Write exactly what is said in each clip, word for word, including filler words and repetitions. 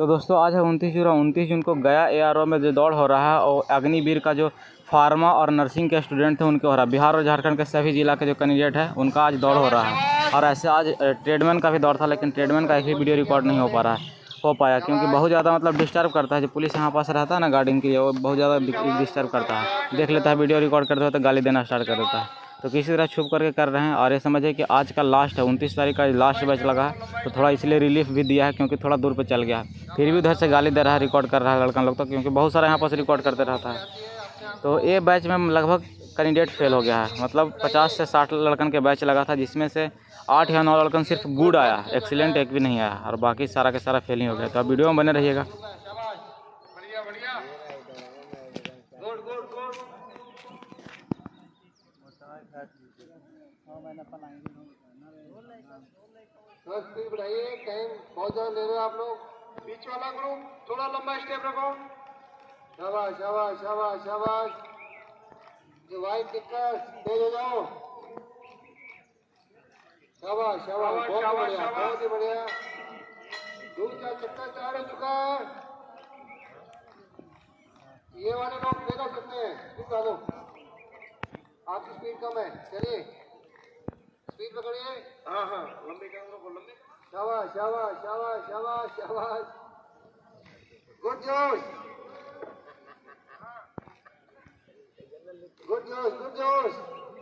तो दोस्तों आज है उनतीस जून उनतीस जून को गया ए आर ओ में जो दौड़ हो रहा है और अग्निवीर का जो फार्मा और नर्सिंग के स्टूडेंट थे उनके हो रहा है। बिहार और झारखंड के सभी जिला के जो कैंडिडेट है उनका आज दौड़ हो रहा है। और ऐसे आज ट्रेडमैन का भी दौड़ था, लेकिन ट्रेडमैन का एक भी वीडियो रिकॉर्ड नहीं हो पा रहा है हो पाया क्योंकि बहुत ज़्यादा मतलब डिस्टर्ब करता है। जो पुलिस यहाँ पास रहता है ना गार्डिंग के लिए, वो बहुत ज़्यादा डिस्टर्ब करता है। देख लेता है वीडियो रिकॉर्ड करते हुए तो गाली देना स्टार्ट कर देता है। तो किसी तरह छुप करके कर रहे हैं। और ये समझिए कि आज का लास्ट है, उनतीस तारीख का लास्ट बैच लगा है, तो थोड़ा इसलिए रिलीफ भी दिया है क्योंकि थोड़ा दूर पे चल गया है। फिर भी उधर से गाली दे रहा है, रिकॉर्ड कर रहा है लड़का लोग तो, क्योंकि बहुत सारा यहाँ पर रिकॉर्ड करते रहता है। तो ये बैच में लगभग कैंडिडेट फेल हो गया है। मतलब पचास से साठ लड़कन के बैच लगा था, जिसमें से आठ या नौ लड़कन सिर्फ गुड आया, एक्सीलेंट एक भी नहीं आया, और बाकी सारा के सारा फेल ही हो गया। तो अब वीडियो में बने रहिएगा। स्पीड बढ़ाइए, टाइम बहुत ज़्यादा ले रहे हो आप लोग। बीच वाला ग्रुप थोड़ा लंबा स्टेप रखो। शाबाश शाबाश शाबाश शाबाश। जो वाइट टिक्कर तेज हो जाओ। शाबाश शाबाश, बहुत ही बढ़िया, बहुत ही बढ़िया। दो चार चक्कर चार हो चुका है। ये वाले लोग फेल हो सकते हैं, दिखा दो। आपकी स्पीड कम है, चलिए स्पीड पकड़िए। हाँ हाँ, लंबे करो, लंबे। शाबाश शाबाश शाबाश शाबाश शाबाश। गुड जोश, गुड जोश, गुड जोश।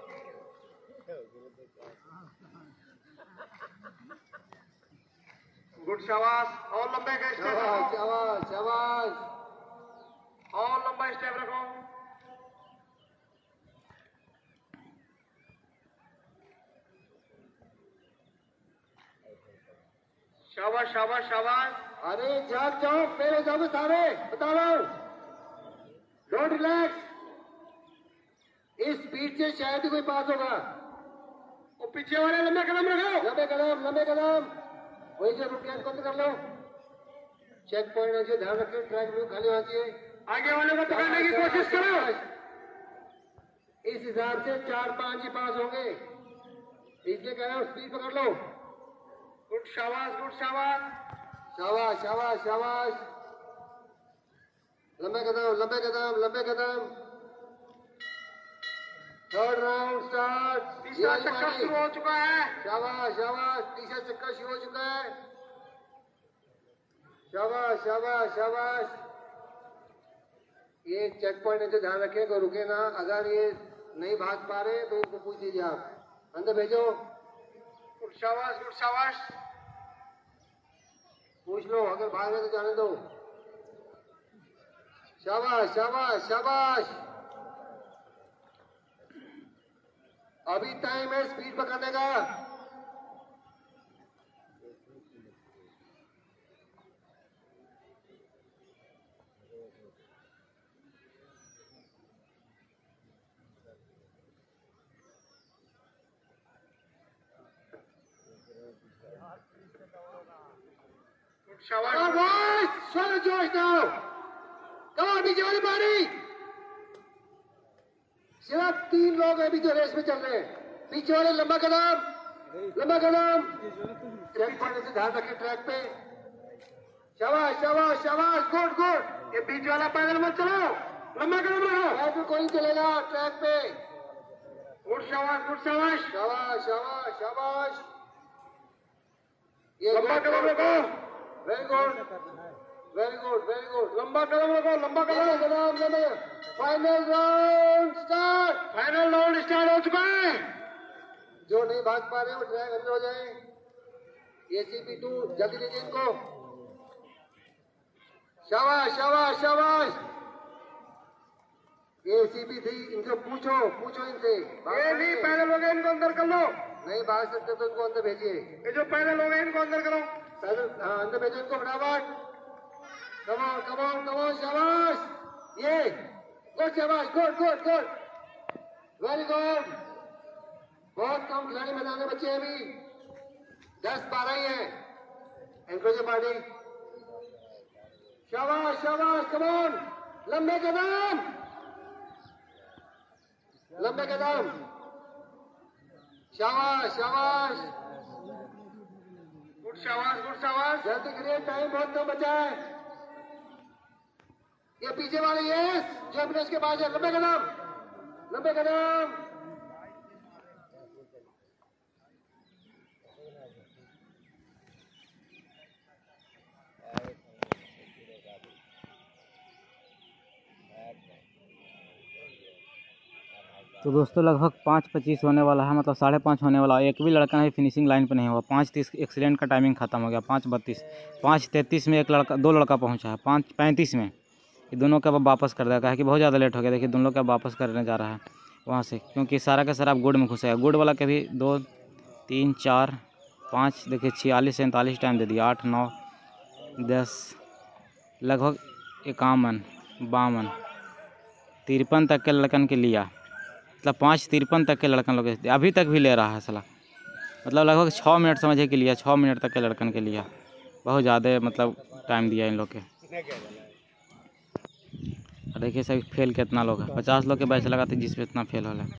गुड शाबाश। और लंबे का स्टेप रखो। शाबाश शाबाश, और लंबा स्टेप रखो। शाबाश शाबाश शाबाश। अरे जाग जाओ, मेरे जाओ सारे, बता रहा हूं। Don't relax. इस स्पीड से शायद ही कोई पास होगा। वो पीछे वाले लंबे कदम रखो, लंबे कदम, लंबे कदम। वही जो रुक गया कर लो। चेक पॉइंट से ध्यान रखिए, ट्रैक व्यू खाली होना चाहिए। आगे वाले को पकड़ने की कोशिश करो। इस हिसाब से चार पांच ही पास होंगे, इसलिए कह रहा हूं स्पीड पकड़ लो। गुड शाबाश, गुड शाबाश, शाबाश शाबाश शाबाश। लंबे कदम, लंबे कदम, लंबे कदम। Third round start. तीसरा चक्कर शुरू हो चुका है। शाबाश शाबाश, तीसरा चक्कर शुरू हो चुका है। शाबाश शाबाश शाबाश। ये चेक पॉइंट है, ध्यान रखें को रुके ना। अगर ये नहीं भाग पा रहे तो इनको पूछ लीजिए आप, अंदर भेजो। गुड शाबाश, गुड शाबाश। पूछ लो, अगर भाग रहे तो जाने दो। शाबाश शाबाश शाबाश। अभी टाइम है स्पीड पकड़ने का। शाबाश, चलो जोश दो। कमाल, पीछे वाली पारी। सिर्फ तीन लोग अभी जो रेस में चल रहे हैं। पीछे वाले लंबा कदम, लंबा कदम। ट्रैक पॉइंट से ध्यान रखें, ट्रैक पे। शाबाश शाबाश शाबाश, गुड गुड। ये बीच वाला पैदल मत चलो, लंबा कदम रखो। ट्रैक पे कोई चलेगा, ट्रैक पे। गुड शाबाश, गुड शाबाश, शाबाश शाबाश शाबाश। ये लंबा कदम रखो। Very good, very good, very good. लंबा कदम रखो, लंबा कदम कदम कदम। Final round start. Final round start हो चुका है। जो नहीं भाग पा रहे वो ट्रैक अंदर हो जाए। ए सी पी टू जल्दी लीजिए इनको। शाबाश शाबाश शाबाश। ए सी पी थ्री इनको पूछो, पूछो इनसे। ये नहीं पैदल हो गए, इनको अंदर कर लो। नहीं भाग सकते तो इनको अंदर भेजिए। ये जो पैदल हो गए इनको अंदर करो। पैदल, हाँ अंदर भेजो इनको फटाफट। कमॉन कमॉन कमॉन, शाबाश। ये गुड शाबाश, good good good, very good. बहुत कम खिलाड़ी मैदान में बच्चे अभी, दस बारह ही हैं। Encourage party. शाबाश शाबाश, कमॉन, लंबे कदम, लंबे कदम। शाबाश शाबाश, गुड शाबाश गुड शाबाश। जल्दी करिए, टाइम बहुत कम बचा है। ये पीछे वाले ये जो अपने उसके पास है, लंबे कदम लंबे कदम। तो दोस्तों लगभग पाँच पच्चीस होने वाला है, मतलब साढ़े पाँच होने वाला है। एक भी लड़का नहीं फिनिशिंग लाइन पे नहीं हुआ। पाँच तीस एक्सीडेंट का टाइमिंग खत्म हो गया। पाँच बत्तीस पाँच तैंतीस में एक लड़का दो लड़का पहुंचा है। पाँच पैंतीस में ये दोनों का अब वापस कर देगा, है कि बहुत ज़्यादा लेट हो गया। देखिए दोनों का वापस करने जा रहा है वहाँ से, क्योंकि सारा का सारा गुड़ में घुसेगा। गुड़ वाला के भी दो तीन चार पाँच, देखिए छियालीस सैंतालीस टाइम दे दिया। आठ नौ दस लगभग इक्यावन बावन तिरपन तक के लड़कन के लिया, मतलब पाँच तिरपन तक के लड़कन लोग अभी तक भी ले रहा है साला। मतलब लगभग छः मिनट समझे के लिया, छः मिनट तक के लड़कन के लिया। बहुत ज़्यादा मतलब टाइम दिया इन लोग के। देखिए सभी फेल कितना लोग है। पचास लोग के बैच लगा था जिसमें इतना फेल हो रहा है।